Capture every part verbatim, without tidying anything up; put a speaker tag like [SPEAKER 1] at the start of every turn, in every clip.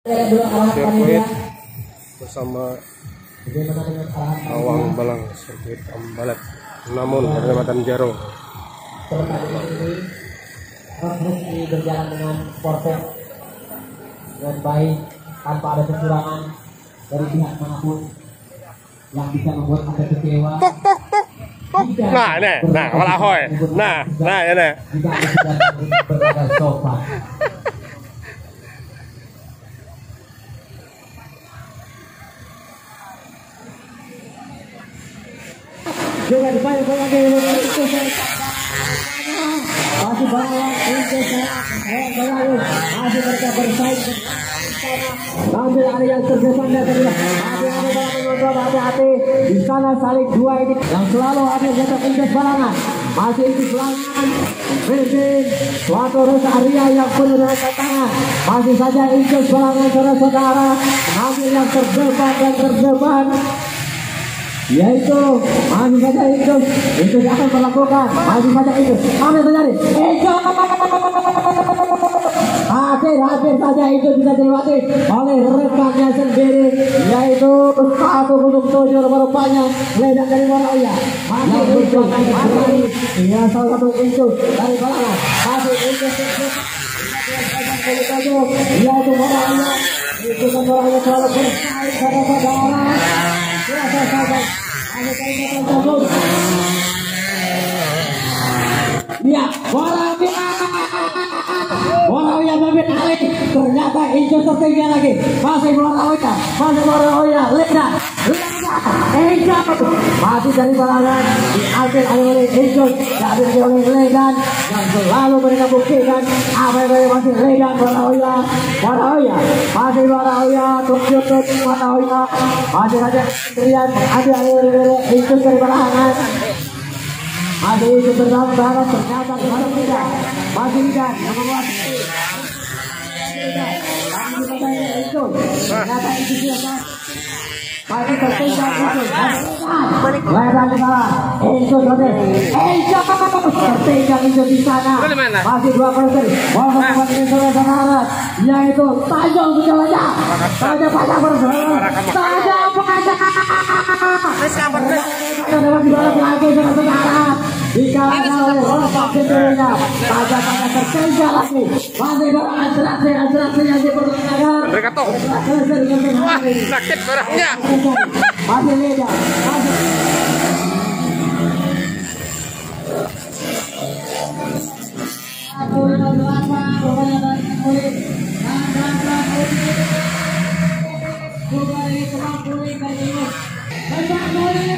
[SPEAKER 1] Sirkuit bersama Awang Balang Sirkuit Ambalat namun Kecamatan Jaro.
[SPEAKER 2] Terus ini berjalan dengan perfect dengan baik tanpa ada kecurangan dari pihak manapun yang bisa membuat anda kecewa.
[SPEAKER 1] Nah, nah, nah, malah hoy, nah, nah, ya nah.
[SPEAKER 2] Berada sofa. Juga dibayar bola ke itu masih bawah untuk eh berlalu masih mereka bersaing sambil ada yang terdepan dan kedua masih ada yang menonton hati-hati di sana saling dua ini yang selalu ada jatuh injek balangan masih itu balangan Virgin suatu Rosaria yang penuh dengan tantangan masih saja injek balangan saudara-saudara ambil yang terdepan dan terdepan yaitu masih saja itu itu akan berlakukan masih saja itu apa yang terjadi itu hampir-hampir saja itu bisa dilewati oleh rekannya sendiri yaitu satu gunung tujuh rupanya ledak dari Warauya masih itu masih ya salah satu itu dari Balangan masih itu yaitu Warauya itu kan Warauya selalu bersaing saudara-saudara. Ya, Warauya, Warauya Babit Ali ternyata hijau tertinggi lagi. Masih Warauya, masih Warauya, Leda, Leda, hijau masih dari Balangan diambil oleh hijau, diambil oleh Ledan yang selalu mereka buktikan apa yang masih Ledan Warauya, Warauya, masih Warauya, tujuh tujuh Warauya, masih saja sendirian ada oleh hijau dari Balangan. Masih itu berdarah ternyata baru tidak masih tidak menguasai itu ternyata itu siapa masih tertinggal itu lebar di bawah itu sudah itu tertinggal itu di sana masih dua persen walaupun ini saudara yaitu tajam saja saja pada bersaudara saja pada dalam di bawah lagi saudara jika oleh orang sendirinya pada pada tertinggal lagi masih beranteraksi anteraksi yang diperlukan
[SPEAKER 1] Mereka toh wah sakit barangnya
[SPEAKER 2] masih Leda masih aku yang berapa pokoknya dari kulit dan dan dan kulit bukan ini cuma kulit dan ini banyak kulit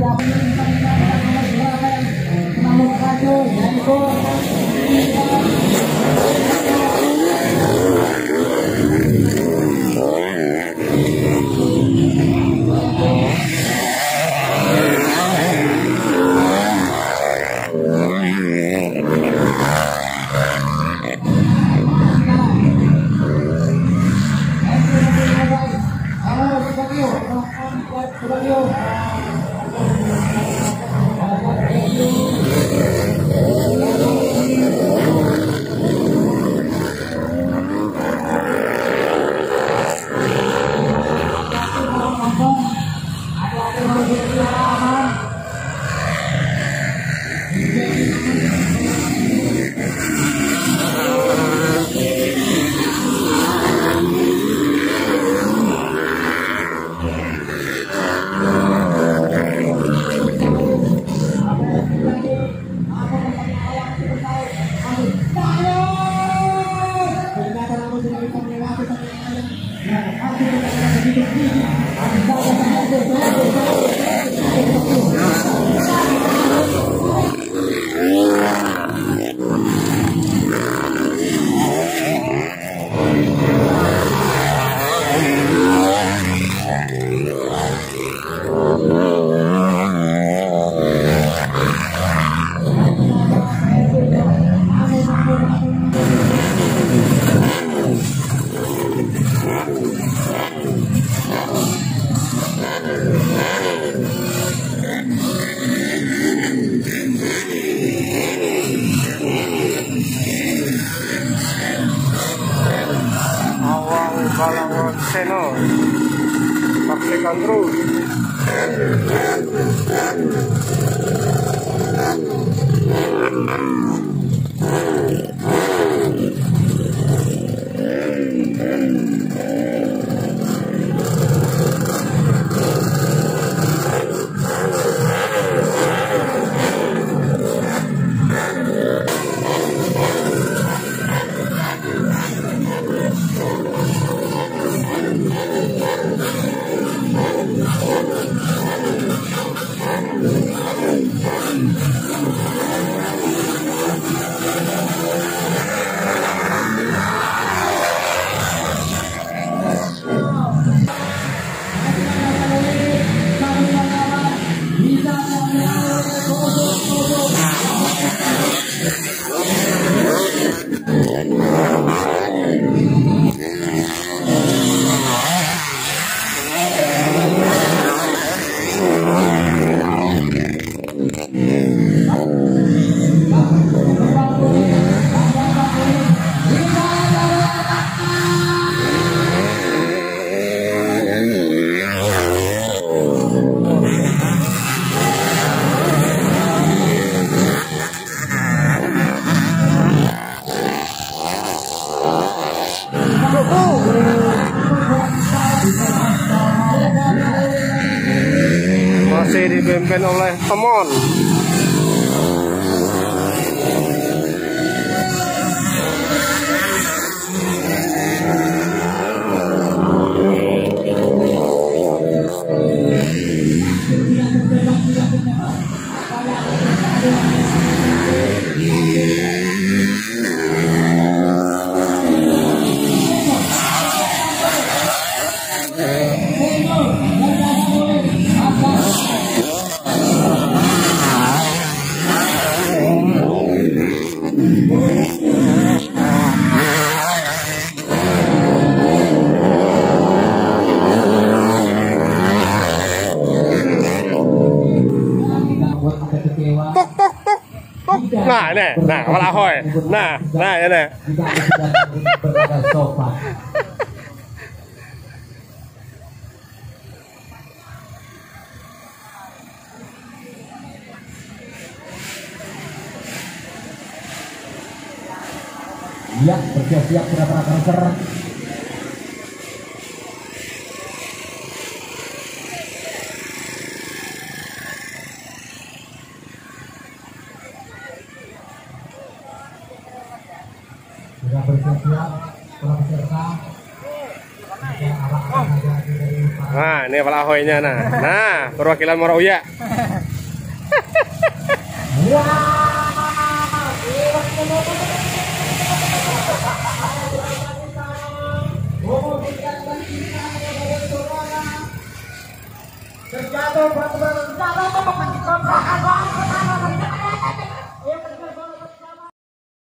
[SPEAKER 1] Balangor Seno pastikan terus. Masih dipimpin oleh Temon. Nah, ini, nah, malah hoy, nah, nah, ini.
[SPEAKER 2] Ya, bersiap-siap sudah para transfer. Sudah bersiap-siap para peserta.
[SPEAKER 1] Nah, ini kepala ahoynya nah. Nah, perwakilan Morawiyah.
[SPEAKER 2] Ya,